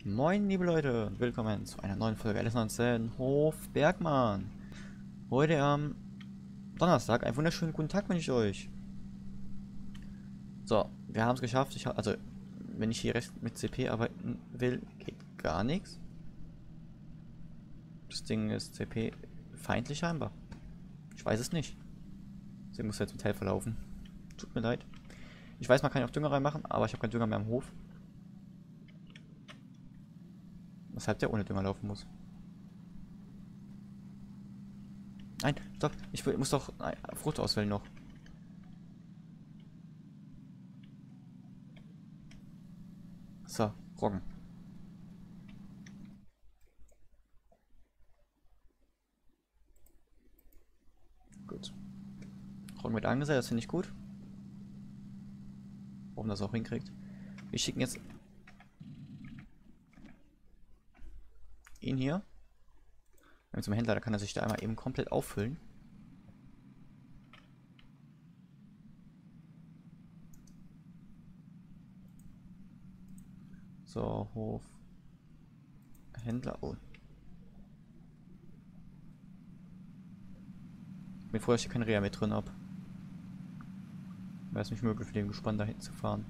Moin liebe Leute und willkommen zu einer neuen Folge LS19 Hof Bergmann. Heute am Donnerstag, einen wunderschönen guten Tag wünsche ich euch. So, wir haben es geschafft. Also, wenn ich hier recht mit CP arbeiten will, geht gar nichts. Das Ding ist CP feindlich scheinbar. Ich weiß es nicht. Sie muss jetzt mit Helfer laufen. Tut mir leid. Ich weiß, man kann ja auch Dünger reinmachen, aber ich habe keinen Dünger mehr am Hof. Weshalb der ohne Dünger laufen muss. Nein, stopp. Muss doch Frucht auswählen noch. So, Roggen. Gut. Roggen wird angesagt, das finde ich gut. Warum das auch hinkriegt. Wir schicken jetzt ihn hier. Zum Händler, da kann er sich da einmal eben komplett auffüllen. So, Hof. Händler. Oh. Ich bin froh, dass ich hier keine Reha mit drin habe. Wäre es nicht möglich, für den Gespann da hinten zu fahren.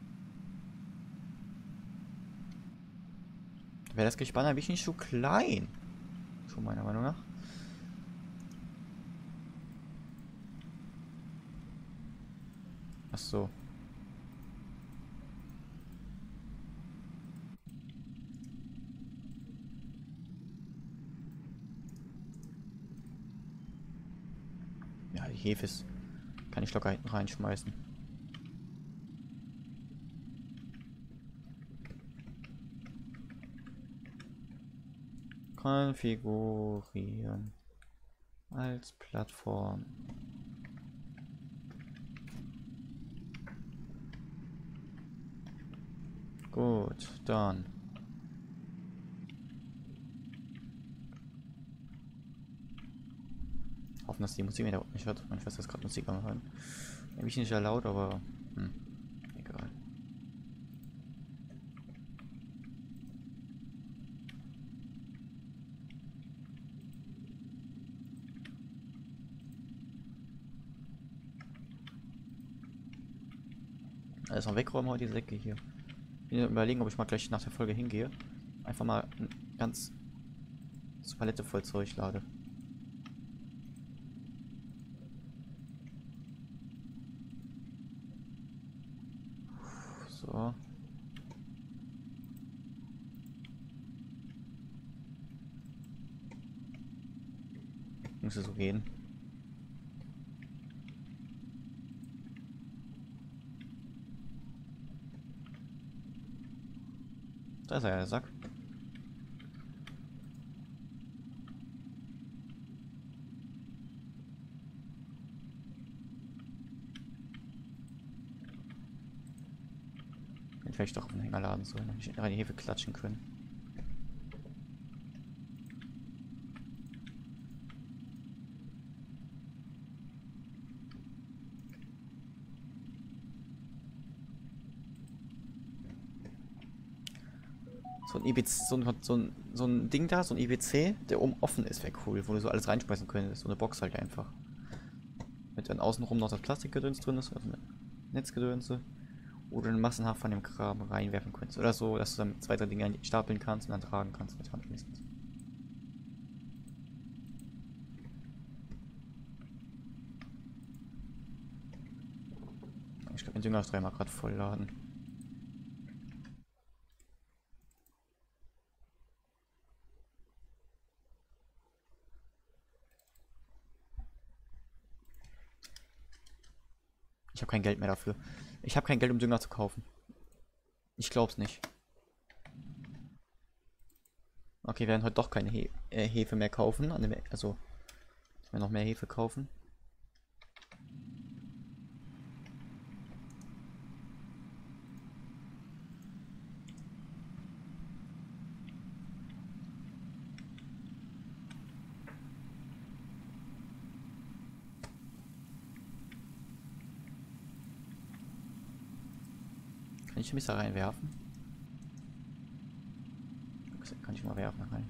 Wäre das Gespann ein bisschen zu klein. Schon meiner Meinung nach. Ach so. Ja, die Hefe ist. Kann ich locker hinten reinschmeißen. Konfigurieren. Als Plattform. Gut, dann. Hoffen, dass die Musik wieder nicht hört. Meine Schwester ist gerade Musik am Hören. Ein bisschen sehr laut, aber egal. Alles noch wegräumen heute die Säcke hier. Ich bin überlegen, ob ich mal gleich nach der Folge hingehe. Einfach mal eine ganz Palette voll Zeug lade. So. Muss es so gehen. Da ist er, der Sack. Den vielleicht doch auf den Hänger laden sollen, damit ich rein die Hefe klatschen können. So ein IBC, so ein Ding da, so ein IBC, der oben offen ist, wäre cool, wo du so alles reinschmeißen könntest. So eine Box halt einfach. Mit dann außenrum noch das Plastikgedöns drin ist, also Netzgedönse. Wo du dann massenhaft von dem Kram reinwerfen könntest. Oder so, dass du dann zwei, drei Dinge stapeln kannst und dann tragen kannst mit Handmessens. Ich glaube, den Dünger ist dreimal gerade vollladen. Ich habe kein Geld mehr dafür. Ich habe kein Geld, um Dünger zu kaufen. Ich glaub's nicht. Okay, wir werden heute doch keine Hefe mehr kaufen. Also, ich werde noch mehr Hefe kaufen. Kann ich mich da reinwerfen? Das kann ich mal werfen rein.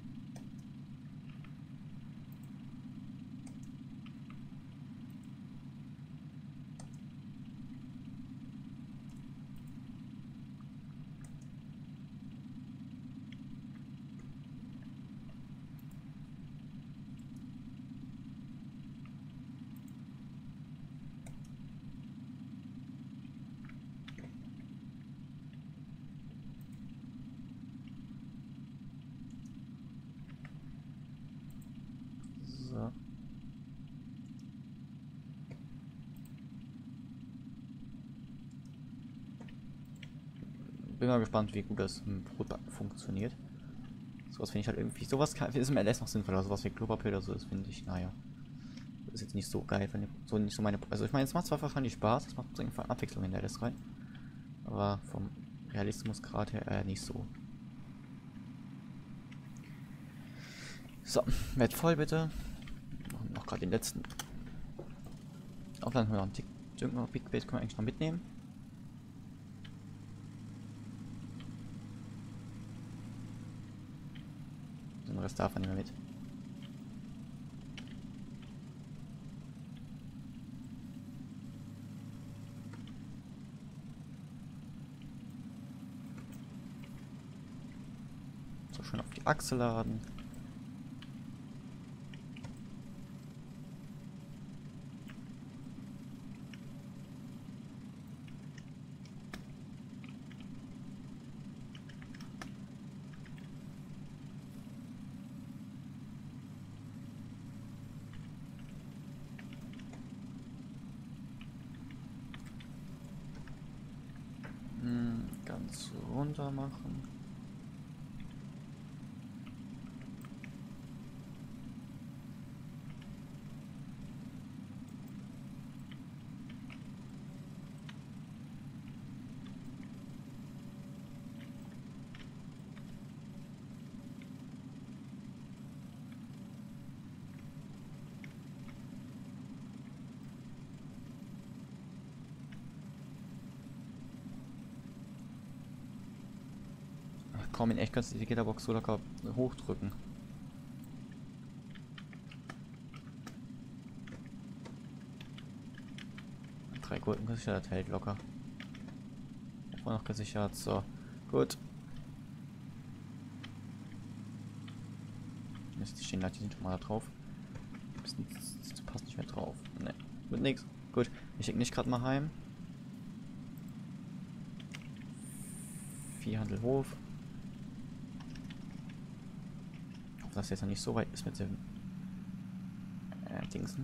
So. Bin mal gespannt, wie gut das im Brotbacken funktioniert. Sowas finde ich halt irgendwie. Sowas ist im LS noch sinnvoller. Sowas wie Klopapier oder so, das finde ich, naja. Das ist jetzt nicht so geil, wenn so nicht so meine. Also ich meine, es macht zwar wahrscheinlich Spaß, es macht einfach Abwechslung in der LS rein. Aber vom Realismusgrad her nicht so. So, werd voll bitte. Noch gerade den letzten. Aufladen können wir noch einen Tick. Big Base können wir eigentlich noch mitnehmen. Den Rest davon nehmen wir mit. So, schön auf die Achse laden. Ganz runter machen. Komm, in echt kannst du die Gitterbox so locker hochdrücken. Drei Gurken gesichert, das hält locker. Auch noch gesichert, so. Gut. Mist, die stehen da, die sind schon mal da drauf. Das passt nicht mehr drauf. Ne, wird nix. Gut, ich schicke nicht gerade mal heim. Viehhandelhof. Ob das jetzt noch nicht so weit ist mit dem Dingsen.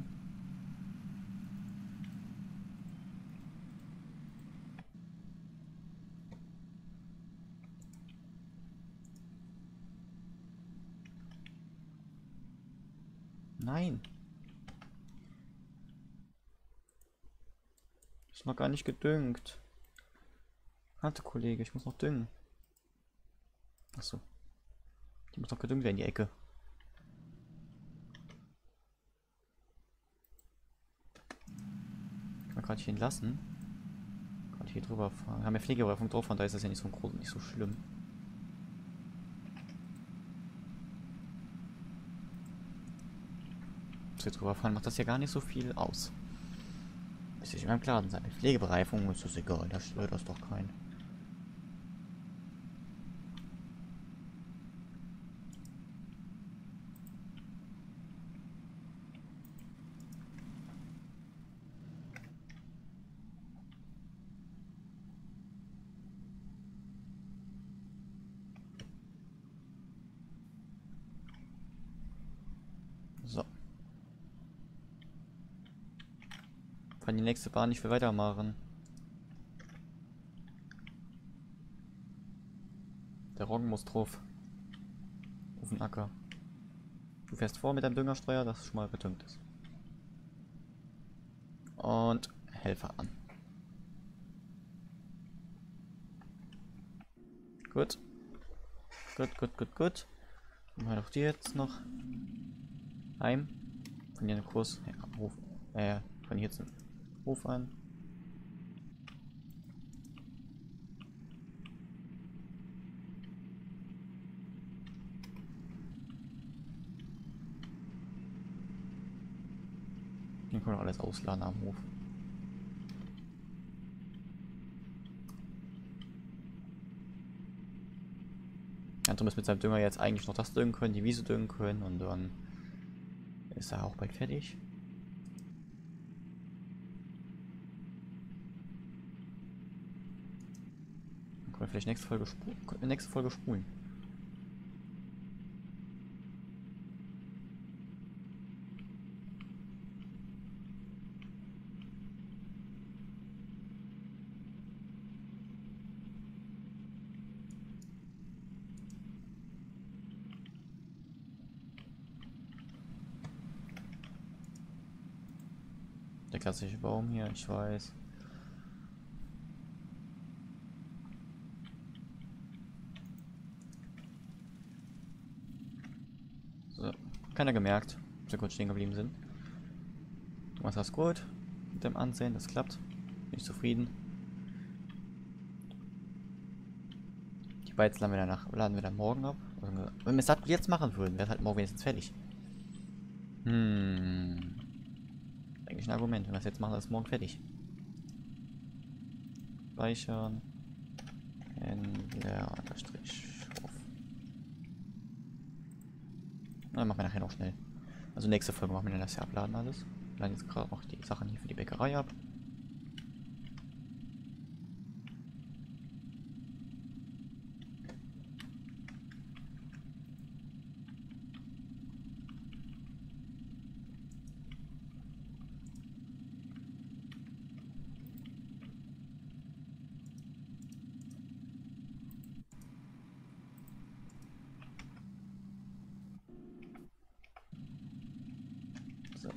Nein. Ist noch gar nicht gedüngt. Warte, Kollege, ich muss noch düngen. Achso. Die muss noch gedüngt werden, die Ecke. Kann man gerade hier lassen. Gerade hier drüber fahren. Wir haben ja Pflegeüberwachung drauf, von da ist das ja nicht so groß, nicht so schlimm. Hier drüber fahren macht das ja gar nicht so viel aus. Bis ich in meinem Klaren sein. Pflegebereifung ist das egal, das stört das doch kein. So. Kann die nächste Bahn nicht für weitermachen. Der Roggen muss drauf. Auf den Acker. Du fährst vor mit deinem Düngerstreuer, das schon mal gedüngt ist. Und Helfer an. Gut. Gut. Dann mal doch die jetzt noch heim. Von hier einen Kurs. Ja, Hof. Von hier zum Hof an. können wir noch alles ausladen am Hof. Antrum ist mit seinem Dünger jetzt eigentlich noch das düngen können, die Wiese düngen können und dann ist er auch bald fertig. Dann können wir vielleicht nächste Folge spulen. Der klassische Baum hier, ich weiß. So, keiner gemerkt, dass wir kurz stehen geblieben sind. Du machst das gut mit dem Ansehen, das klappt. Bin ich zufrieden. Die Bytes laden wir dann morgen ab. Also, wenn wir es jetzt machen würden, wäre es halt morgen wenigstens fertig. Eigentlich ein Argument, wenn wir es jetzt machen, ist es morgen fertig. Speichern. Händler _Hof. Dann machen wir nachher noch schnell. Also nächste Folge machen wir dann das hier abladen alles. Wir laden jetzt gerade noch die Sachen hier für die Bäckerei ab. So.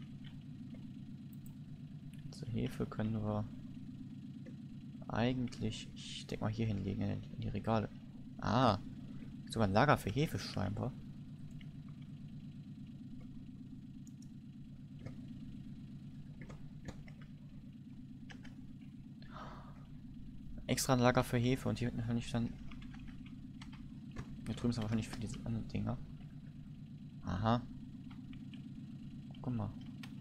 Also Hefe können wir eigentlich, ich denke mal, hier hinlegen in die Regale. Ah, sogar ein Lager für Hefe scheinbar. Extra ein Lager für Hefe und hier wird natürlich dann. Hier drüben ist aber wahrscheinlich für diese anderen Dinger. Aha. Guck mal.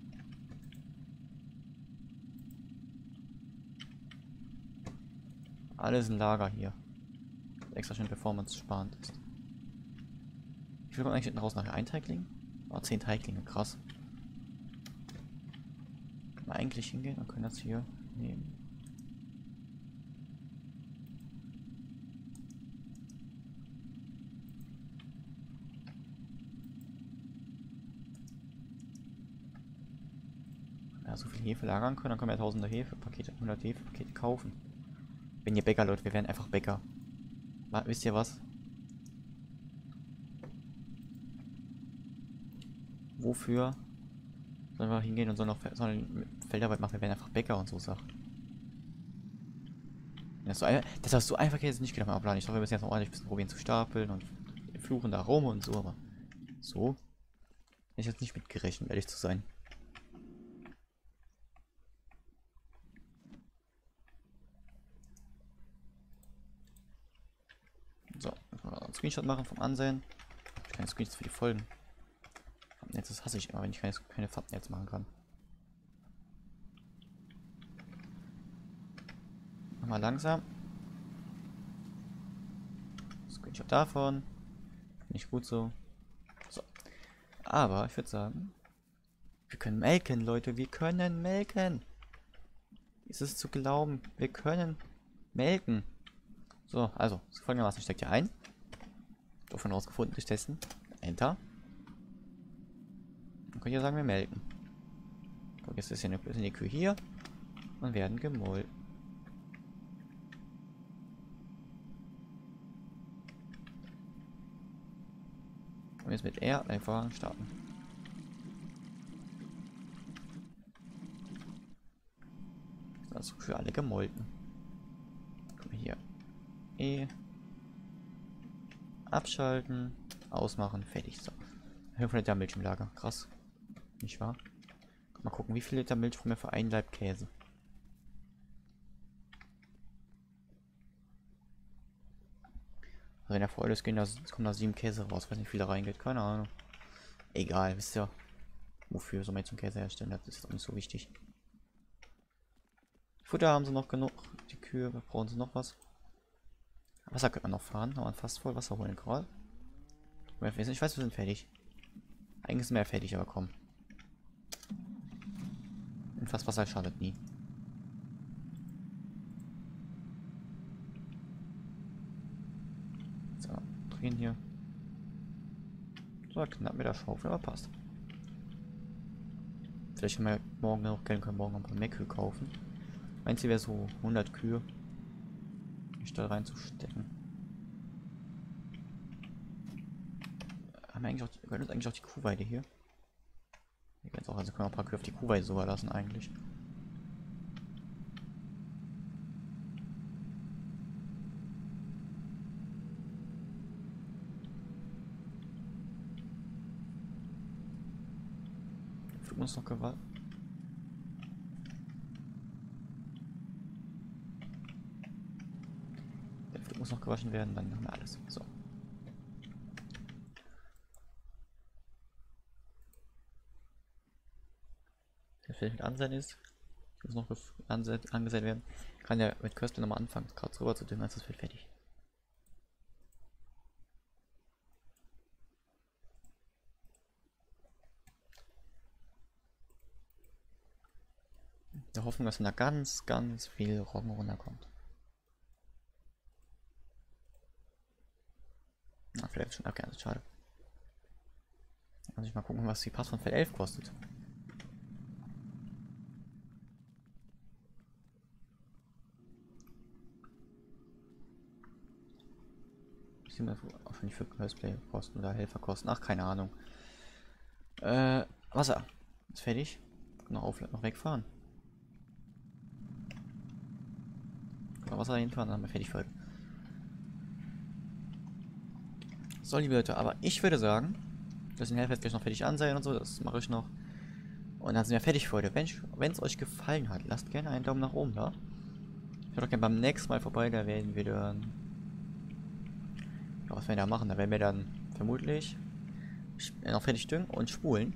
Alles ein Lager hier. Extra schön performance-sparend ist. Wie viel kommt eigentlich hinten raus nachher? Ein Teigling? Oh, 10 Teiglinge, krass. Können wir eigentlich hingehen und können das hier nehmen. Ja, so viel Hefe lagern können, dann können wir 1000 Hefepakete, 100 Hefepakete kaufen. Wenn ihr Bäcker, Leute, wir werden einfach Bäcker. Wisst ihr was? Wofür sollen wir hingehen und sollen Feldarbeit machen? Wir werden einfach Bäcker und so Sachen. Das hast du einfach jetzt nicht gedacht beim Abladen. Ich dachte, wir müssen jetzt noch ordentlich ein bisschen probieren zu stapeln und fluchen da rum und so, aber so hätte ich jetzt nicht mitgerechnet, ehrlich zu sein. So, einen Screenshot machen vom Ansehen. Ich kann Screenshots für die Folgen. Thumbnails, das hasse ich immer, wenn ich keine Thumbnails machen kann. Mach mal langsam. Screenshot davon. Nicht gut so. So. Aber ich würde sagen, wir können melken, Leute. Wir können melken. Ist es zu glauben? Wir können melken. So, also, folgendermaßen steckt ihr ein. Davon rausgefunden, durch testen. Enter. Dann könnt ihr sagen, wir melken. Guck, jetzt ist die Kühe hier und werden gemolken. Und jetzt mit R einfach starten. Also für alle gemolken. Guck mal hier. E. Abschalten. Ausmachen. Fertig. So. 500 Liter Milch im Lager. Krass. Nicht wahr? Mal gucken, wie viel Liter Milch brauchen wir für einen Laib Käse. Also wenn er voll ist, kommen da 7 Käse raus. Weiß nicht, wie viel da reingeht. Keine Ahnung. Egal, wisst ihr. Wofür soll man jetzt einen Käse herstellen? Das ist auch nicht so wichtig. Futter haben sie noch genug. Die Kühe, brauchen sie noch was? Wasser könnte man noch fahren. Haben wir fast voll Wasser holen gerade. Ich weiß, wir sind fertig. Eigentlich sind wir ja fertig, aber komm. Und fast Wasser schadet nie. So, drehen hier. So, knapp mit der Schaufel, aber passt. Vielleicht können wir morgen noch Geld, können morgen noch ein paar mehr Kühe kaufen. Mein Ziel wäre so 100 Kühe. Da reinzustecken. Haben wir eigentlich auch, können uns eigentlich auch die Kuhweide hier? Hier auch, also können wir ein paar Kühe auf die Kuhweide sogar lassen eigentlich. Der Flug muss noch gewalt. Der Flug muss noch gewaschen werden, dann haben wir alles. So. Der vielleicht mit Ansehen ist. Muss noch angesät werden. Kann ja mit Köstler nochmal anfangen, gerade drüber zu düngen, als das Feld fertig. Wir hoffen, dass da ganz, ganz viel Roggen runterkommt. Na, vielleicht schon abgeerntet, schade. Also ich mal gucken, was die Pass von Feld 11 kostet. Auch schon die für Cosplay kosten oder Helfer kosten. Ach, keine Ahnung. Wasser. Ist fertig. Noch wegfahren. Noch Wasser hinfahren, dann haben wir fertig für heute. So, liebe Leute, aber ich würde sagen, dass den Helfer jetzt gleich noch fertig ansehen und so, das mache ich noch. Und dann sind wir fertig für heute. Wenn es euch gefallen hat, lasst gerne einen Daumen nach oben da. Schaut doch gerne beim nächsten Mal vorbei, da werden wir dann... Ja, was werden wir da machen? Da werden wir dann vermutlich noch fertig düngen und spulen.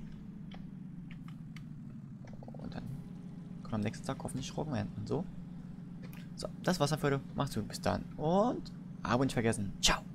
Und dann kommen am nächsten Tag hoffentlich Roggen ernten. So, das war's dann für heute. Macht's gut, bis dann. Und Abo nicht vergessen. Ciao.